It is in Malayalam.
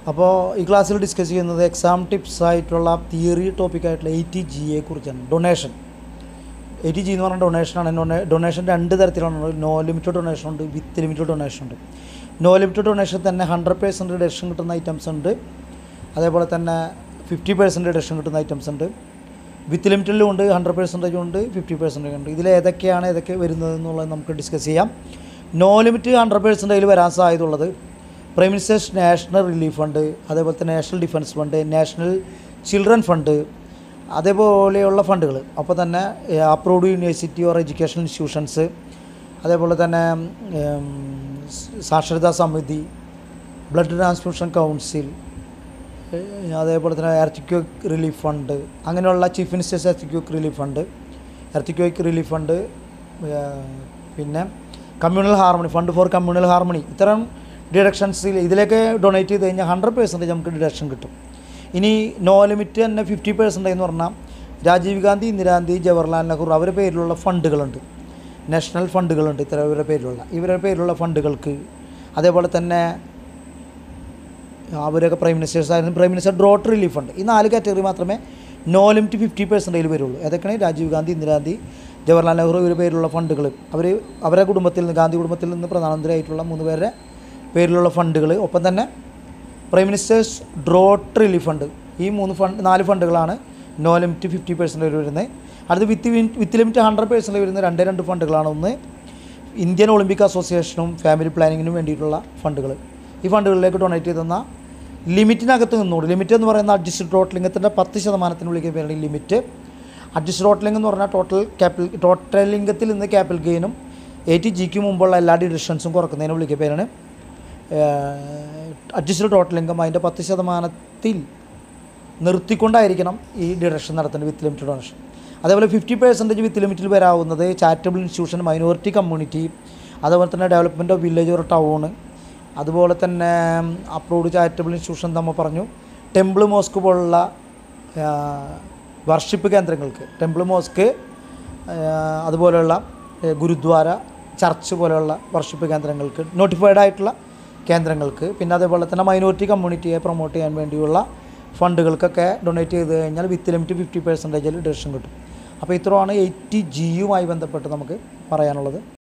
അപ്പോൾ ഈ ക്ലാസ്സിൽ ഡിസ്കസ് ചെയ്യുന്നത് എക്സാം ടിപ്സ് ആയിട്ടുള്ള തിയറി ടോപ്പിക്കായിട്ടുള്ള 80G കുറിച്ചാണ്. ഡൊണേഷൻ 80G എന്ന് പറഞ്ഞാൽ ഡൊണേഷനാണ്. ഡൊണേഷൻ രണ്ട് തരത്തിലാണ്. നോ ലിമിറ്റഡ് ഡൊണേഷൻ ഉണ്ട്, വിത്ത് ലിമിറ്റഡ് ഡൊണേഷൻ ഉണ്ട്. നോ ലിമിറ്റഡ് ഡൊണേഷൻ തന്നെ 100% റിഡക്ഷൻ കിട്ടുന്ന ഐറ്റംസ് ഉണ്ട്, അതേപോലെ തന്നെ 50% റിഡക്ഷൻ കിട്ടുന്ന ഐറ്റംസ് ഉണ്ട്. വിത്ത് ലിമിറ്റഡിലും ഉണ്ട്, 100% ഉണ്ട്, 50% ഉണ്ട്. ഇതിലേതൊക്കെയാണ് ഏതൊക്കെ വരുന്നത് എന്നുള്ളത് നമുക്ക് ഡിസ്കസ് ചെയ്യാം. നോ ലിമിറ്റ് 100% വരാൻ സാധ്യതയുള്ളത് prime ministers national relief fund, അതേപോലെ തന്നെ national defence fund, national children fund, അതേപോലെയുള്ള ഫണ്ടുകൾ. അപ്പോൾ തന്നെ approved university or education institutions, അതേപോലെ തന്നെ സാക്ഷരതാ സമിതി, ബ്ലഡ് ട്രാൻസ്ഫ്യൂഷൻ കൗൺസിൽ, അതേപോലെ തന്നെ എർത്തിക്വേക്ക് റിലീഫ് ഫണ്ട്, അങ്ങനെയുള്ള chief ministers earthquake relief fund, പിന്നെ communal harmony fund for communal harmony. ഇത്തരം ഡിഡക്ഷൻസിൽ ഇതിലേക്ക് ഡൊണേറ്റ് ചെയ്ത് കഴിഞ്ഞാൽ 100% നമുക്ക് ഡിഡക്ഷൻ കിട്ടും. ഇനി നോ ലിമിറ്റ് തന്നെ 50% എന്ന് പറഞ്ഞാൽ രാജീവ് ഗാന്ധി, ഇന്ദിരാഗാന്ധി, ജവഹർലാൽ നെഹ്റു അവരുടെ പേരിലുള്ള ഫണ്ടുകളുണ്ട്, നാഷണൽ ഫണ്ടുകളുണ്ട്. ഇവരുടെ പേരിലുള്ള ഫണ്ടുകൾക്ക്, അതേപോലെ തന്നെ അവരൊക്കെ പ്രൈം മിനിസ്റ്റേഴ്സ് ആയിരുന്നു, prime minister drought relief fund. ഈ 4 കാറ്റഗറി മാത്രമേ നോ ലിമിറ്റ് 50% വരുള്ളൂ. ഏതൊക്കെയാണ്? രാജീവ് ഗാന്ധി, ഇന്ദിരാഗാന്ധി, ജവഹർലാൽ നെഹ്റു ഇവരുടെ പേരിലുള്ള ഫണ്ടുകൾ, അവരുടെ കുടുംബത്തിൽ നിന്ന്, ഗാന്ധി കുടുംബത്തിൽ നിന്ന് പ്രധാനമന്ത്രിയായിട്ടുള്ള 3 പേരുടെ പേരിലുള്ള ഫണ്ടുകൾ. ഒപ്പം തന്നെ prime ministers drought relief fund. ഈ 4 ഫണ്ടുകളാണ് നോ ലിമിറ്റ് 50% വരുന്നത്. അടുത്ത് വിത്ത് ലിമിറ്റ് 100% വരുന്ന 2 ഫണ്ടുകളാണ്. ഒന്ന് ഇന്ത്യൻ ഒളിമ്പിക് അസോസിയേഷനും ഫാമിലി പ്ലാനിങ്ങിനും വേണ്ടിയിട്ടുള്ള ഫണ്ടുകൾ. ഈ ഫണ്ടുകളിലേക്ക് ഡൊണേറ്റ് ചെയ്തെന്ന ലിമിറ്റിനകത്ത് നിന്നുകൊണ്ട്, ലിമിറ്റ് എന്ന് പറയുന്ന അഡ്ജസ്റ്റ് ടോട്ടലിംഗത്തിൻ്റെ 10% വിളിക്കുന്ന പേരാണ് ലിമിറ്റ്. അഡ്ജസ്റ്റ് ടോട്ടലിംഗ് എന്ന് പറഞ്ഞാൽ ടോട്ടലിംഗത്തിൽ നിന്ന് ക്യാപിറ്റൽ ഗെയിനും 80G മുമ്പുള്ള എല്ലാ ഡിഡക്ഷൻസും കുറക്കുന്നതിന് വിളിക്കുന്ന പേരാണ് അഡ്ജസ്റ്റഡ് ടോട്ടൽ ഇൻകം. അതിൻ്റെ 10% നിർത്തിക്കൊണ്ടായിരിക്കണം ഈ ഡിഡക്ഷൻ നടത്തേണ്ടത് വിത്ത് ലിമിറ്റഡ് ഡൊണേഷൻ. അതേപോലെ 50% വിത്ത് ലിമിറ്റിൽ വരാവുന്നത് ചാരിറ്റബിൾ ഇൻസ്റ്റിറ്റ്യൂഷൻ, മൈനോറിറ്റി കമ്മ്യൂണിറ്റി, അതേപോലെ തന്നെ development of village or town, അതുപോലെ തന്നെ അപ്രൂവ്ഡ് ചാരിറ്റബിൾ ഇൻസ്റ്റിറ്റ്യൂഷൻ നമ്മൾ പറഞ്ഞു. ടെമ്പിൾ മോസ്ക് പോലുള്ള വർഷിപ്പ് കേന്ദ്രങ്ങൾക്ക്, ടെമ്പിൾ മോസ്ക്, അതുപോലെയുള്ള ഗുരുദ്വാര, ചർച്ച് പോലെയുള്ള വർഷിപ്പ് കേന്ദ്രങ്ങൾക്ക്, നോട്ടിഫൈഡ് ആയിട്ടുള്ള കേന്ദ്രങ്ങൾക്ക്, പിന്നെ അതേപോലെ തന്നെ മൈനോറിറ്റി കമ്മ്യൂണിറ്റിയെ പ്രൊമോട്ട് ചെയ്യാൻ വേണ്ടിയുള്ള ഫണ്ടുകൾക്കൊക്കെ ഡൊണേറ്റ് ചെയ്ത് കഴിഞ്ഞാൽ വിത്ത് ലിമിറ്റ് 50% ഡിഡക്ഷൻ കിട്ടും. അപ്പോൾ ഇത്രയാണ് 80G ബന്ധപ്പെട്ട് നമുക്ക് പറയാനുള്ളത്.